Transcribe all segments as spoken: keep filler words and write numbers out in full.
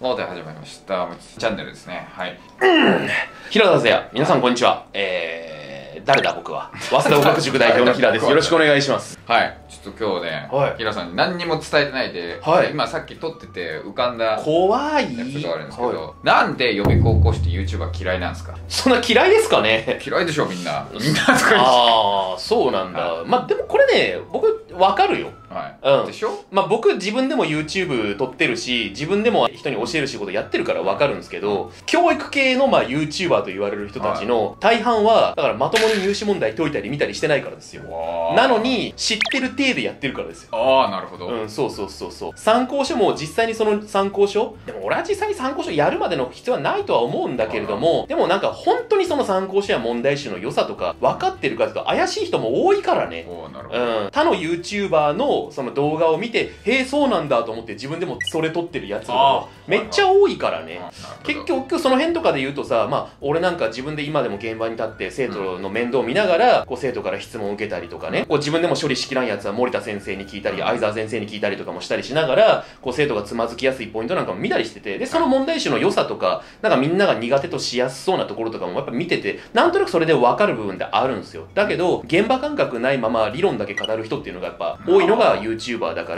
もうで始まりました。チャンネルですね。はい。 平田也、皆さんこんにちは。えー、誰だ僕は。早稲田音楽塾代表の平です。よろしくお願いします。 はい。ちょっと今日ね、はい、平さんに何にも伝えてないで、はい、今さっき撮ってて浮かんだ怖いやつがあるんですけど、はい、なんで予備高校して YouTuber 嫌いなんですか？ そんな嫌いですかね？ 嫌いでしょみんな。みんなああ、そうなんだ。はい、まあでもこれね、僕わかるよ。 はい。うん。でしょ？ まあ僕自分でも YouTube 撮ってるし、自分でも人に教える仕事やってるからわかるんですけど、うん、教育系のまあ YouTuber と言われる人たちの大半は、だからまともに入試問題解いたり見たりしてないからですよ。なのに、知ってる体でやってるからですよ。 ああ、なるほど。 うん、そうそうそうそう。参考書も実際にその参考書、でも俺は実際に参考書やるまでの必要はないとは思うんだけれども、でもなんか本当にその参考書や問題集の良さとか分かってるかというと怪しい人も多いからね。 なるほど。 うん。他の YouTuber のその動画を見て、へえ、そうなんだと思って自分でもそれ撮ってるやつとかめっちゃ多いからね。結局その辺とかで言うとさ、まあ俺なんか自分で今でも現場に立って生徒の面倒を見ながら、こう生徒から質問を受けたりとかね、こう自分でも処理しきらんやつは森田先生に聞いたり、相沢先生に聞いたりとかもしたりしながら、こう生徒がつまずきやすいポイントなんかも見たりしてて、で、その問題集の良さとか、なんかみんなが苦手としやすそうなところとかもやっぱ見てて、なんとなくそれで分かる部分ってあるんですよ。だけど、現場感覚ないまま理論だけ語る人っていうのがやっぱ多いのが YouTuber だから、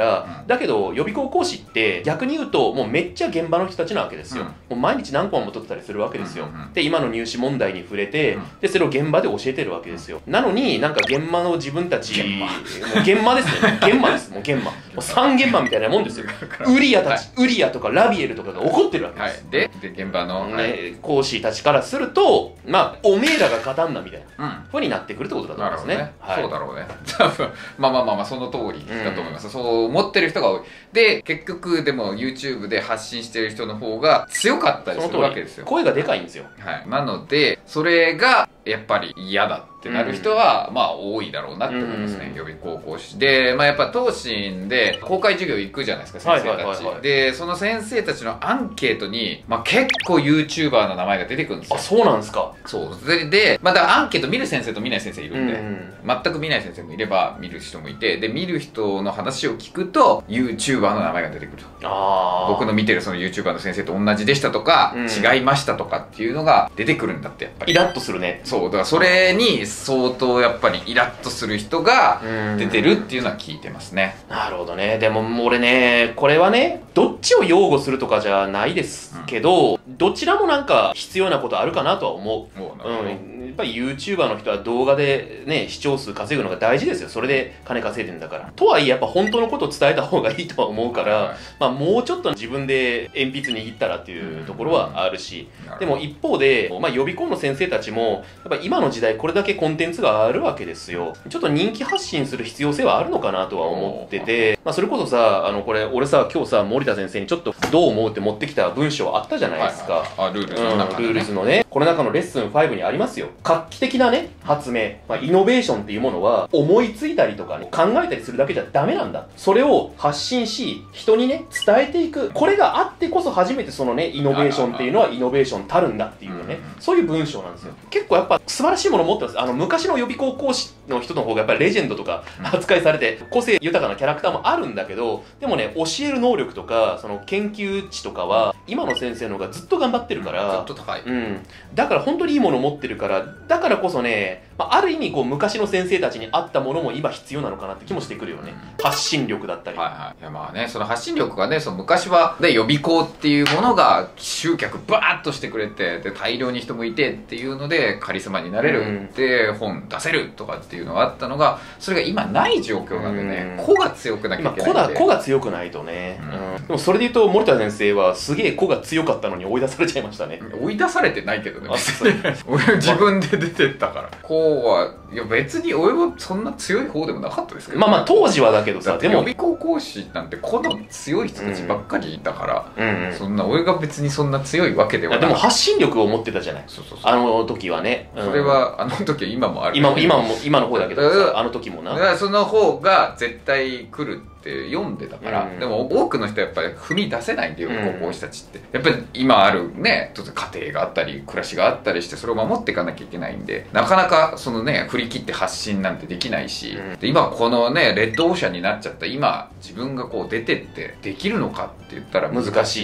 だけど予備校講師って逆に言うともうめっちゃ現場の人たちなわけですよ。もう毎日何コマも取ってたりするわけですよ。で、今の入試問題に触れて、で、それを現場で教えてるわけですよ。なのになんか現場の自分たち、もう現場ですね。現場です。もう現場。もう三現場みたいなもんですよ。ウリアたち、ウリアとかラビエルとかが怒ってるわけです。 で、で、現場の、 ね、講師たちからすると、まあ、おめえらが勝たんなみたいなふうになってくるってことだと思いますね。 そうだろうね。多分、まあまあまあまあ、その通りだと思います。そう思ってる人が多い。で、結局でも YouTube で発信してる人の方が強かったりするわけですよ。 声がでかいんですよ。 はい。なので、それがやっぱり嫌だってなる人は、まあ多いだろうなって思いますね。予備高校師。で、まあやっぱ東進で公開授業行くじゃないですか、先生たち。で、その先生たちのアンケートに、まあ結構 YouTuber の名前が出てくるんですよ。 あ、そうなんですか。 そう。で、でまあだからアンケート見る先生と見ない先生いるんで、全く見ない先生もいれば見る人もいて、で、見る人の話を聞くと、YouTuber の名前が出てくると。あ僕の見てるその YouTuber の先生と同じでしたとか、うん、違いましたとかっていうのが出てくるんだって、やっぱり。 イラッとするね。 そう。だからそれに相当やっぱりイラッとする人が出てるっていうのは聞いてますね。 なるほどね。でも俺ね、これはね、どっちを擁護するとかじゃないですけど、うん、どちらもなんか必要なことあるかなとは思う。うん。やっぱり YouTuber の人は動画でね、視聴数稼ぐのが大事ですよ。それで金稼いでんだから。とはいえやっぱ本当のことを伝えた方がいいとは思うから、はい、まあもうちょっと自分で鉛筆握ったらっていうところはあるし、うん、でも一方で、まあ予備校の先生たちも、やっぱ今の時代これだけコンテンツがあるわけですよ。ちょっと人気発信する必要性はあるのかなとは思ってて、まあそれこそさ、あのこれ俺さ、今日さ、森田先生にちょっとどう思うって持ってきた文章あったじゃないですか。 はいはい、あ、ルールズの中で、ね、 うん、ルールズのね、この中のレッスンごにありますよ。画期的なね、発明、まあ、イノベーションっていうものは思いついたりとかね、考えたりするだけじゃダメなんだ。それを発信し、人にね、伝えていく。これがあってこそ初めてそのね、イノベーションっていうのはイノベーションたるんだっていうね、そういう文章なんですよ。結構やっぱ素晴らしいものを持ってます。あの、昔の予備校講師の人の方がやっぱりレジェンドとか扱いされて、個性豊かなキャラクターもあるんだけど、でもね、教える能力とか、その研究値とかは、今の先生の方がずっと頑張ってるから、 ずっと高い。 うん。だから本当にいいものを持ってるから、だからこそね、まあ、ある意味こう昔の先生たちに合ったものも今必要なのかなって気もしてくるよね。うん、発信力だったり。 はいはい。いやまあね、その発信力がね、その昔は、で、予備校っていうものが集客バーッとしてくれて、で、大量に人もいてっていうので、カリスマになれる、うん、で、本出せるとかっていうのがあったのが、それが今ない状況なんでね、個、うん、が強くなきゃいけないんで。 今、個だ、個が強くないとね。うん。でもそれで言うと、森田先生はすげえ個が強かったのに追い出されちゃいましたね。 追い出されてないけどね。俺自分で出てったから。こうは、いや別に俺はそんな強い方でもなかったですけど、 まあまあ当時はだけどさ、 でも予備校講師なんて個の強い人たちばっかりいたから、うんうん、そんな俺が別にそんな強いわけではない。 でも発信力を持ってたじゃない。そうそうそう、あの時はね、 うん、それはあの時は今もある、 今も今も今の方だけどさ、あの時もな、 だからその方が絶対来るって読んでたから、うん、でも多くの人はやっぱり踏み出せないんで予備校講師たちって、うん、やっぱり今あるね、家庭があったり暮らしがあったりして、それを守っていかなきゃいけないんで、なかなかそのね振り切って発信なんてできないし、うん、で今このねレッドオーシャンになっちゃった今、自分がこう出てってできるのかって言ったら難しい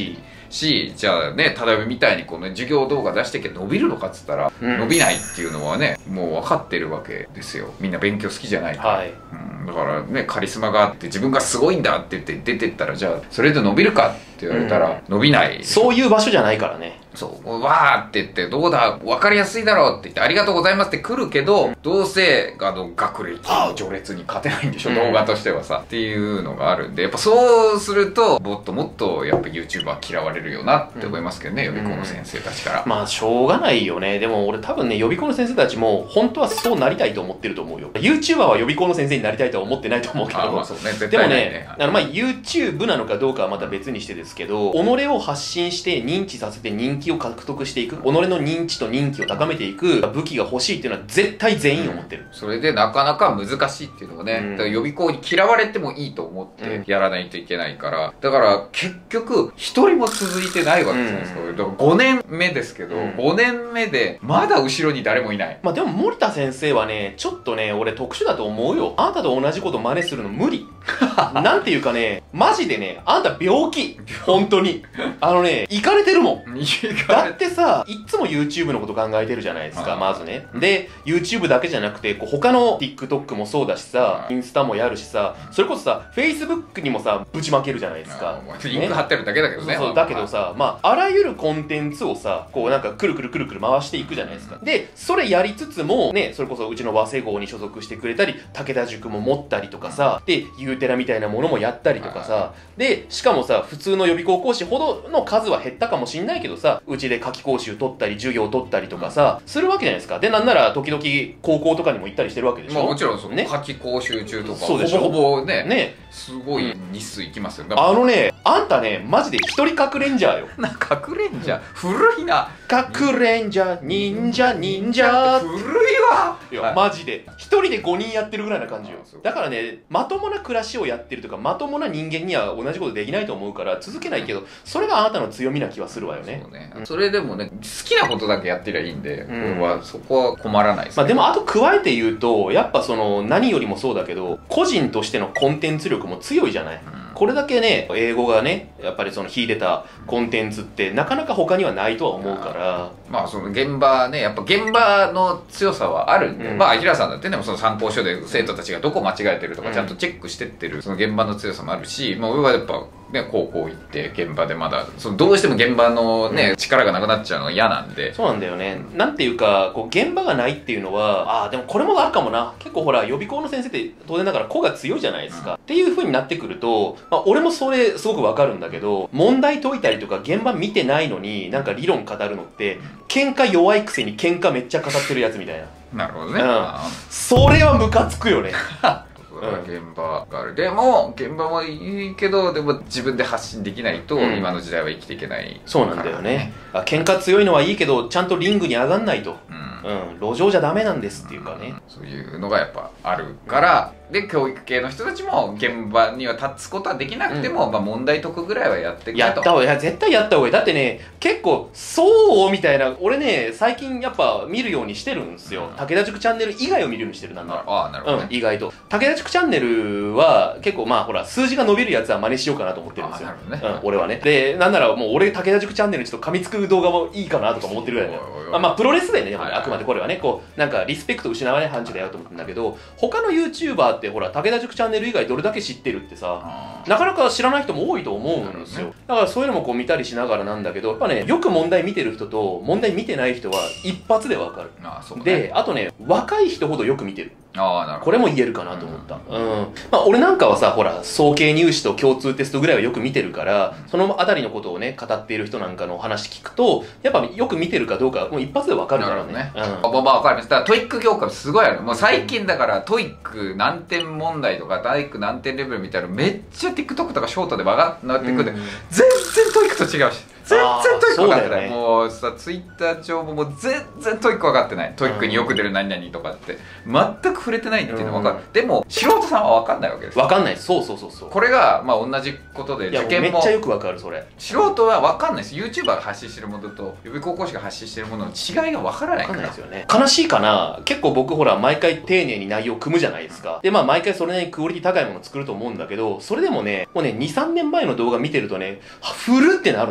し、じゃあね、ただみたいにこの授業動画出してけ伸びるのかっつったら、うん、伸びないっていうのはね、もう分かってるわけですよ。みんな勉強好きじゃないから。はい、うん、だからね、カリスマがあって自分がすごいんだって言って出てったら、じゃあそれで伸びるかって言われたら伸びない、うん、 そういう場所じゃないからね。 そうわーって言ってどうだ分かりやすいだろうって言ってありがとうございますって来るけど、うん、どうせあの学歴の序列に勝てないんでしょ、うん、動画としてはさっていうのがあるんで、やっぱそうするともっともっとやっぱ YouTuber 嫌われるよなって思いますけどね、うん、予備校の先生たちから、うん、 まあしょうがないよね。でも俺多分ね、予備校の先生たちも本当はそうなりたいと思ってると思うよ。 YouTuber は予備校の先生になりたいとは思ってないと思うけど、あ、まあそうね、絶対ないね。でもね、あのまあ YouTube なのかどうかはまた別にしてですけど、己を発信して認知させて人気を獲得していく、己の認知と人気を高めていく武器が欲しいっていうのは絶対全員思ってる、 うん、それでなかなか難しいっていうのがね、うん、だから予備校に嫌われてもいいと思ってやらないといけないから、だから結局一人も続いてないわけじゃないですか、うん、だからごねんめですけど、うん、ごねんめでまだ後ろに誰もいない。 まあでも森田先生はね、ちょっとね俺特殊だと思うよ。あなたと同じこと真似するの無理なんていうかね、マジでね、あんた病気本当にあのね、イカれてるもんだってさ、いっつも YouTube のこと考えてるじゃないですか、まずね。で YouTube だけじゃなくてこう他の TikTok もそうだしさ、インスタもやるしさ、それこそさ Facebook にもさぶちまけるじゃないですか。 リンク貼ってるだけだけどね。 そうそう、だけどさ、まああらゆるコンテンツをさこうなんかくるくるくるくる回していくじゃないですか。でそれやりつつもね、それこそうちの早稲号に所属してくれたり、武田塾も持ったりとかさ、でユーテラみたいなものもやったりとかさ、でしかもさ普通の予備校講師ほどの数は減ったかもしんないけどさ、うちで夏期講習取ったり授業取ったりとかさ、するわけじゃないですか。でなんなら時々高校とかにも行ったりしてるわけでしょ。 まあもちろんそう、ね、夏期講習中とかそうでしょ、 ほぼほぼね、 ね、 すごい日数行きますよ。 あのね、あんたねマジで一人隠れんじゃーよ。 な隠れんじゃ古いな。 隠れんじゃ忍者忍者古いわ。 いや、はい、マジで一人でごにんやってるぐらいな感じよ。だからね、まともな暮らしをやってるとかまともな人間には同じことできないと思うから続けないけど、それがあなたの強みな気はするわよね。 そうね、うん、それでもね、好きなことだけやってりゃいいんで、うん、はそこは困らないです、ね。 まあでもあと加えて言うと、やっぱその何よりもそうだけど、個人としてのコンテンツ力も強いじゃない、うん、これだけね英語がねやっぱりその秀でたコンテンツってなかなか他にはないとは思うから、 まあその現場ね、やっぱ現場の強さはあるんで、うん、まあ平さんだってね、その参考書で生徒たちがどこ間違えてるとかちゃんとチェックしてってる、その現場の強さもあるし、まあ俺はやっぱね、高校行って現場でまだそのどうしても現場のね、うん、力がなくなっちゃうのが嫌なんで。 そうなんだよね。なんていうかこう現場がないっていうのは、ああでもこれもあるかもな。結構ほら予備校の先生って当然ながら子が強いじゃないですか、うん、っていう風になってくると、まあ、俺もそれすごくわかるんだけど、問題解いたりとか現場見てないのになんか理論語るのって喧嘩弱いくせに喧嘩めっちゃ語ってるやつみたいな。 なるほどね、 うん、それはムカつくよね現場がある。でも現場もいいけど、でも自分で発信できないと、うん、今の時代は生きていけない、ね、 そうなんだよね。あ、喧嘩強いのはいいけどちゃんとリングに上がんないと、うん、うん、路上じゃダメなんですっていうかね、うん、 そういうのがやっぱあるから、うん、で教育系の人たちも現場には立つことはできなくても、うん、まあ問題解くぐらいはやってくれと。 やった方がいい。いや絶対やった方がいい。だってね、結構そうみたいな、俺ね最近やっぱ見るようにしてるんですよ、うん、武田塾チャンネル以外を見るようにしてる。なんだろう。 ああなるほど、ね、 うん、意外と武田塾チャンネルは結構まあほら数字が伸びるやつは真似しようかなと思ってるんですよ。ね、うん、俺はね。でなんならもう俺武田塾チャンネルにちょっと噛みつく動画もいいかなとか思ってるぐらいだよ。まあまあプロレスでね、はいはい、あくまでこれはねこうなんかリスペクト失わない範疇だよと思ってるんだけど、他の YouTuber ってほら武田塾チャンネル以外どれだけ知ってるってさ、なかなか知らない人も多いと思うんですよ、ね、だからそういうのもこう見たりしながらなんだけど、やっぱねよく問題見てる人と問題見てない人は一発でわかる。ああそう、ね、であとね若い人ほどよく見てる。ああなるほど。これも言えるかなと思った。うん、うん、まあ俺なんかはさほら早慶入試と共通テストぐらいはよく見てるから、そのあたりのことをね語っている人なんかの話聞くとやっぱよく見てるかどうかもう一発でわかるからね。 なるほどね、うん、まあまあわかります。だからトイック業界すごいある。もう最近だからトイック何点問題とかトイック何点レベルみたいなのめっちゃ TikTok とかショートでわかってくるんで、うん、全然トイックと違うし全然トイック分かってない、ね、もうさツイッター上ももう全然トイック分かってない。トイックによく出る何々とかって全く触れてないっていうの分かる、うん、でも素人さんは分かんないわけです。 分かんない。そうそうそうそう。 これがまあ同じことで受験もめっちゃよく分かる。それ素人は分かんないです。 YouTuber が発信してるものと予備高校生が発信してるものの違いが分からないから。分かんないですよね。悲しいかな。結構僕ほら毎回丁寧に内容を組むじゃないですか。でまあ毎回それなりにクオリティ高いものを作ると思うんだけど、それでもねもうねにさんねんまえの動画見てるとね古ってなるのよ。もう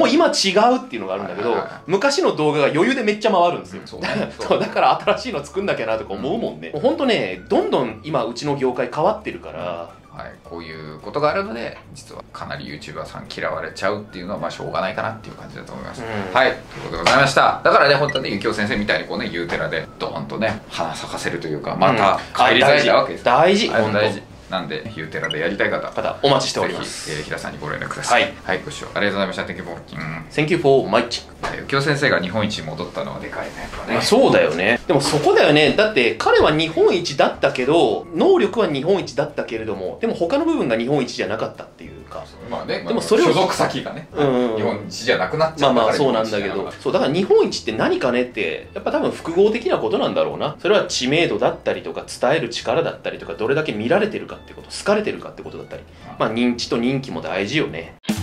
も今違うっていうのがあるんだけど、昔の動画が余裕でめっちゃ回るんですよ。 そうね、 そうだから新しいの作んなきゃなとか思うもんね。ほんとね、どんどん今うちの業界変わってるから、 はい、こういうことがあるので実はかなり YouTuber さん嫌われちゃうっていうのはまあしょうがないかなっていう感じだと思います、うん、はい、ということでございました。だからね、本当はね、ゆきお先生みたいにこうね、ゆうてらでドーンとね花咲かせるというか、また帰り咲いたわけです。 大事、 大事、大事なんで、ゆうてらでやりたい方、 方お待ちしております。 ぜひ、えー、平さんにご連絡ください。はい、はい、ご視聴ありがとうございました。Thank you for watching. Thank you for watching. ゆきお先生が日本一に戻ったのはでかいね、やっぱね。 そうだよね。でもそこだよね。だって彼は日本一だったけど、能力は日本一だったけれども、でも他の部分が日本一じゃなかったっていうか。 まあね、 でもそれを所属先がね、うんうん、日本一じゃなくなっちゃったから。 まあまあそうなんだけど、そうだから日本一って何かねって、やっぱ多分複合的なことなんだろうな。それは知名度だったりとか、伝える力だったりとか、どれだけ見られてるかってこと、好かれてるかってことだったり、まあ認知と人気も大事よね。